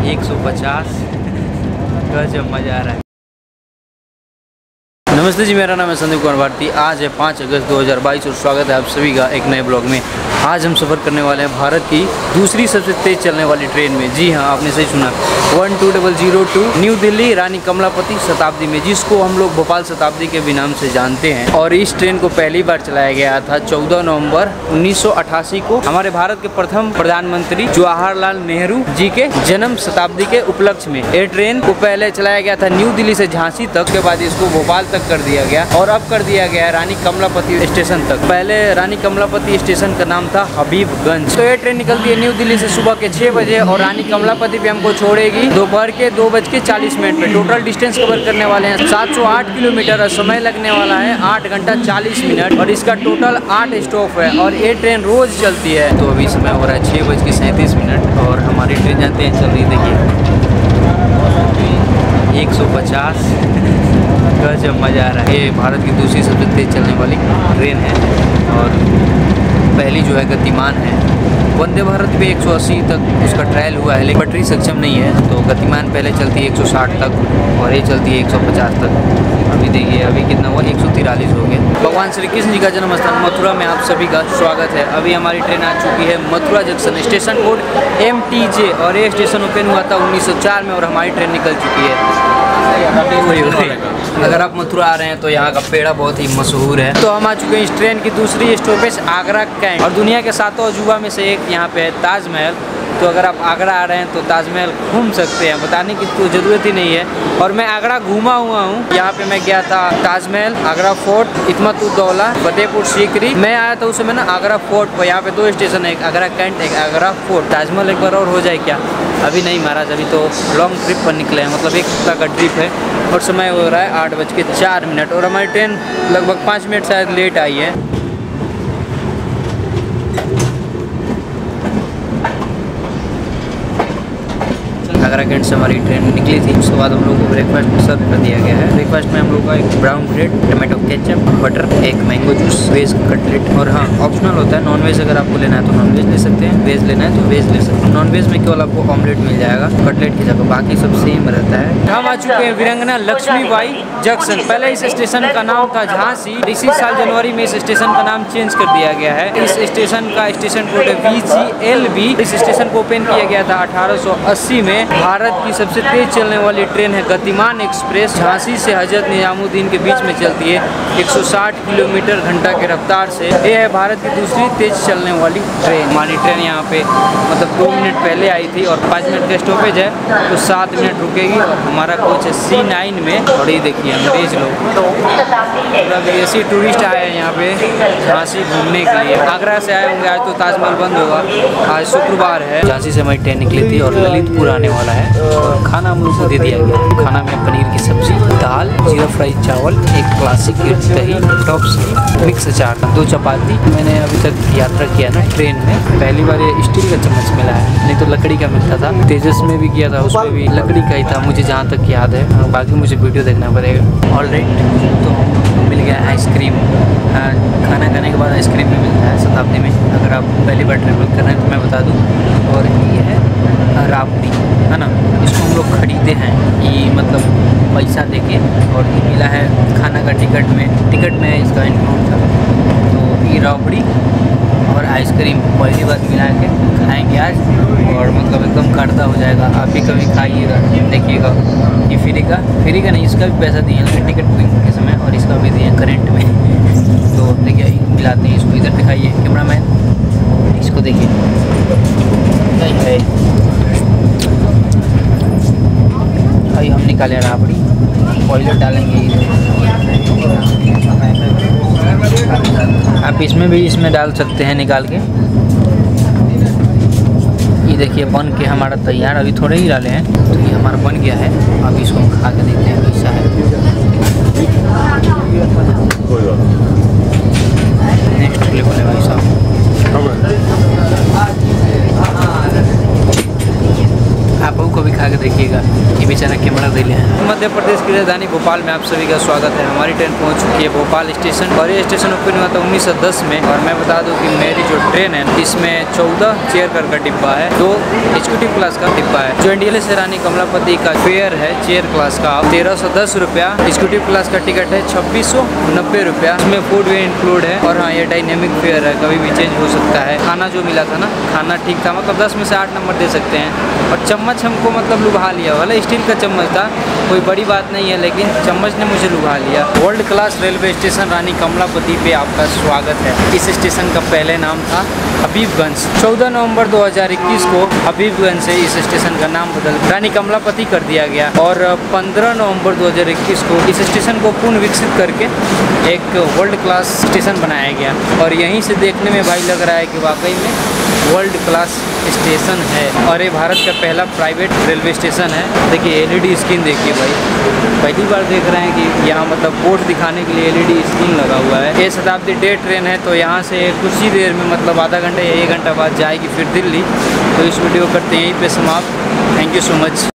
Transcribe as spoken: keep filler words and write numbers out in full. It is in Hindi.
एक सौ पचास। गजब मज़ा आ रहा है। नमस्ते जी, मेरा नाम है संदीप कुमार भारती। आज है पाँच अगस्त दो हज़ार बाईस और स्वागत है आप सभी का एक नए ब्लॉग में। आज हम सफ़र करने वाले हैं भारत की दूसरी सबसे तेज़ चलने वाली ट्रेन में। जी हाँ, आपने सही सुना, one two double zero two New Delhi Rani Kamlapati Shatabdi में, जिसको हम लोग भोपाल शताब्दी के भी नाम से जानते हैं। और इस ट्रेन को पहली बार चलाया गया था चौदह नवंबर उन्नीस सौ अठासी को हमारे भारत के प्रथम प्रधानमंत्री जवाहरलाल नेहरू जी के जन्म शताब्दी के उपलक्ष्य में। ये ट्रेन को पहले चलाया गया था न्यू दिल्ली से झांसी तक, के बाद इसको भोपाल तक कर दिया गया और अब कर दिया गया रानी कमलापति स्टेशन तक। पहले रानी कमलापति स्टेशन का नाम था हबीबगंज। तो ये ट्रेन निकलती है न्यू दिल्ली से सुबह के छह बजे और रानी कमलापति पे हमको छोड़ेगी दोपहर के दो बज के चालीस मिनट पे। टोटल डिस्टेंस कवर करने वाले हैं सात सौ आठ किलोमीटर और समय लगने वाला है आठ घंटा चालीस मिनट और इसका टोटल आठ स्टॉप है और ये ट्रेन रोज चलती है। तो अभी समय हो रहा है छः बज के सैंतीस मिनट और हमारी ट्रेन जानते हैं चल रही, देखिए एक सौ पचास। गजब मज़ा आ रहा है। ये भारत की दूसरी सबसे तेज़ चलने वाली ट्रेन है और पहली जो है गतिमान है। वंदे भारत पे एक सौ अस्सी तक उसका ट्रायल हुआ है लेकिन बैटरी सक्षम नहीं है, तो गतिमान पहले चलती है एक सौ साठ तक और ये चलती है एक सौ पचास तक। अभी देखिए अभी कितना हुआ, एक सौ तिरालीस हो गया। भगवान श्री कृष्ण जी का जन्म स्थान मथुरा में आप सभी का स्वागत है। अभी हमारी ट्रेन आ चुकी है Mathura junction, station code M T J और ये स्टेशन ओपन हुआ था उन्नीस सौ चार में और हमारी ट्रेन निकल चुकी है। अगर आप मथुरा आ रहे हैं तो यहाँ का पेड़ा बहुत ही मशहूर है। तो हम आ चुके हैं इस ट्रेन की दूसरी स्टॉपेज आगरा कैंट और दुनिया के सातों अजूबा में से एक यहाँ पे है ताजमहल। तो अगर आप आगरा आ रहे हैं तो ताजमहल घूम सकते हैं, बताने की तो ज़रूरत ही नहीं है। और मैं आगरा घूमा हुआ हूँ, यहाँ पे मैं गया था ताजमहल, आगरा फोर्ट, इतमत-उद-दौला, फतेहपुर सीकरी। मैं आया था उस समय ना आगरा फोर्ट पर। यहाँ पे दो स्टेशन है, एक आगरा कैंट एक आगरा फोर्ट। ताजमहल एक बार और हो जाए क्या? अभी नहीं महाराज, अभी तो लॉन्ग ट्रिप पर निकले हैं, मतलब एक हफ्ता का ट्रिप है और समय हो रहा है आठ बज के चार मिनट और हमारी ट्रेन लगभग पाँच मिनट शायद लेट आई है। आगरा कैंट से हमारी ट्रेन निकली थी। उसके बाद हम लोगों को ब्रेकफास्ट सर्व कर दिया गया है। ब्रेकफास्ट में हम लोगों का एक brown bread, tomato ketchup, butter, एक मैंगो जूस, वेज कटलेट और हाँ ऑप्शनल होता है नॉन वेज अगर आपको लेना है तो नॉन वेज ले सकते हैं, वेज लेना है तो वेज ले सकते हैं। नॉन वेज में केवल आपको ऑमलेट मिल जाएगा कटलेट की जगह, बाकी सब सेम रहता है। हम आ चुके हैं वीरांगना लक्ष्मीबाई जंक्शन। पहले इस स्टेशन का नाम था झांसी, इसी साल जनवरी में इस स्टेशन का नाम चेंज कर दिया गया है। इस स्टेशन का स्टेशन कोड है वी जी एल बी। इस स्टेशन को ओपन किया गया था अठारह सौ अस्सी में। भारत की सबसे तेज चलने वाली ट्रेन है गतिमान एक्सप्रेस। झांसी से हजरत निजामुद्दीन के बीच में चलती है एक सौ साठ किलोमीटर घंटा की रफ्तार से। ये है भारत की दूसरी तेज चलने वाली ट्रेन। हमारी ट्रेन यहाँ पे मतलब दो मिनट पहले आई थी और पाँच मिनट का स्टॉपेज है तो सात मिनट रुकेगी और हमारा कोच है सी नाइन में। और ये देखिए अंग्रेज लोग पूरा विदेशी टूरिस्ट आए हैं यहाँ पे झांसी घूमने के लिए। आगरा से आए होंगे, आज तो ताजमहल बंद होगा, आज शुक्रवार है। झांसी से हमारी ट्रेन निकली थी और ललितपुर आने वाला है। खाना हम लोग को दे दिया गया। खाना में पनीर की सब्जी, दाल, जीरा फ्राई चावल, एक क्लासिक दही, टॉप्स मिक्स अचार, दो चपाती। मैंने अभी तक यात्रा किया ना ट्रेन में, पहली बार ये स्टील का चम्मच मिला है, नहीं तो लकड़ी का मिलता था। तेजस में भी किया था, उसमें भी लकड़ी का ही था मुझे जहाँ तक याद है, बाकी मुझे वीडियो देखना पड़ेगा। ऑल राइट, तो मिल गया आइसक्रीम। खाना खाने के बाद आइसक्रीम भी मिलता है शताब्दी में, अगर आप पहली बार ट्रेवल कर रहे हैं तो मैं बता दूँ। और ये है राबड़ी, है ना, इसको हम लोग खरीदे हैं ये मतलब पैसा देके और ये मिला है खाना का टिकट में, टिकट में इसका इंक्लूड था। तो ये राबड़ी और आइसक्रीम पहली बार मिला के खाएंगे आज और मतलब एकदम काटता हो जाएगा। आप भी कभी खाइएगा, देखिएगा। ये फ्री का फ्री का नहीं, इसका भी पैसा दिए हैं टिकट बुकिंग के समय और इसका भी दिए करेंट में। तो देखिए मिलाते हैं इसको, इधर दिखाइए कैमरा मैन, इसको देखिए है भाई। हम निकाले राबड़ी, ऑयल डालेंगे, आप इसमें भी इसमें डाल सकते हैं निकाल के। ये देखिए बन के हमारा तैयार, अभी थोड़े ही डाले हैं तो ये हमारा बन गया है। अब इसको हम खा के देखते हैं कैसा है। नेक्स्ट लेवल है भाई साहब। आप को भी खा के देखिएगा, ये भी बेचारा कैमरा दे लिया है। मध्य प्रदेश की राजधानी भोपाल में आप सभी का स्वागत है। हमारी ट्रेन पहुंच चुकी है भोपाल स्टेशन और ये स्टेशन ओपन हुआ था उन्नीस सौ दस में। और मैं बता दूं कि मेरी जो ट्रेन है इसमें चौदह चेयर कर का डिब्बा है, दो एग्जीक्यूटिव क्लास का डिब्बा है। जो इंडिया से रानी कमलापति का फेयर है चेयर क्लास का तेरह सौ दस रुपया, एग्जीक्यूटिव क्लास का टिकट है छब्बीस सौ नब्बे रुपया। इसमें फूड भी इंक्लूड है और हाँ ये डायनेमिक फेयर है, कभी भी चेंज हो सकता है। खाना जो मिला था ना, खाना ठीक था, मतलब दस में से आठ नंबर दे सकते हैं। और चम्मच हमको मतलब लुभा लिया, वाला स्टील का चम्मच था, कोई बड़ी बात नहीं है, लेकिन चम्मच ने मुझे लुभा लिया। World class railway station Rani Kamlapati पे आपका स्वागत है। इस स्टेशन का पहले नाम था हबीबगंज। चौदह नवंबर दो हज़ार इक्कीस को हबीबगंज से इस स्टेशन का नाम बदल रानी कमलापति कर दिया गया और पंद्रह नवंबर दो हज़ार इक्कीस को इस स्टेशन को पुनः विकसित करके एक वर्ल्ड क्लास स्टेशन बनाया गया। और यहीं से देखने में भाई लग रहा है कि वाकई में वर्ल्ड क्लास स्टेशन है और ये भारत का पहला प्राइवेट रेलवे स्टेशन है। देखिए एलईडी स्क्रीन देखिए भाई, पहली बार देख रहे हैं कि यहाँ मतलब बोर्ड दिखाने के लिए एलईडी स्क्रीन लगा हुआ है। ये शताब्दी डे ट्रेन है तो यहाँ से कुछ ही देर में मतलब आधा घंटे या एक घंटा बाद जाएगी फिर दिल्ली। तो इस वीडियो करते हैं यहीं पे समाप्त। Thank you so much.